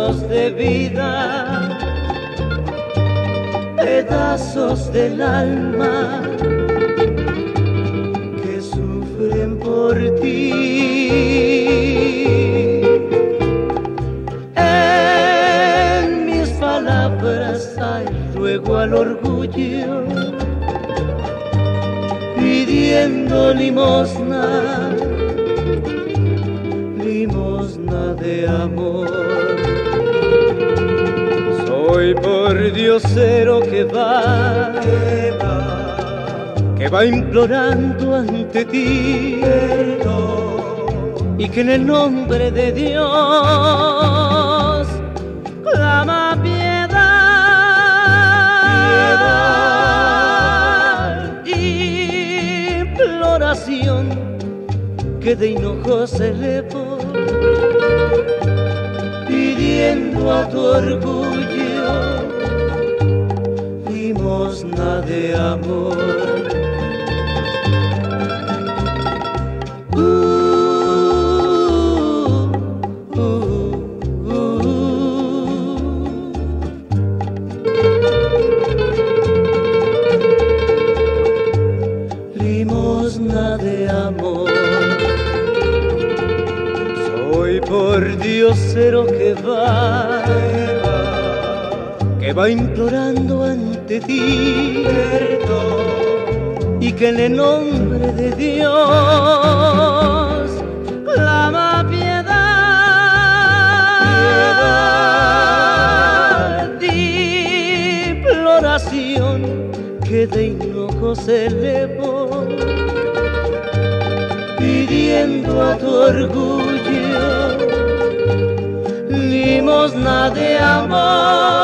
pedazos de vida, pedazos del alma que sufren por ti. En mis palabras hay ruego al orgullo, pidiendo limosna, limosna de amor. Soy por diosero que va implorando ante ti perdón, y que en el nombre de Dios clama piedad, imploración que de hinojo se elevó, pidiendo a tu orgullo limosna de amor. Limosna de amor. Soy por diosero que va implorando ante ti perdón, y que en el nombre de Dios clama piedad, imploración que de hinojo se elevó, pidiendo a tu orgullo limosna de amor.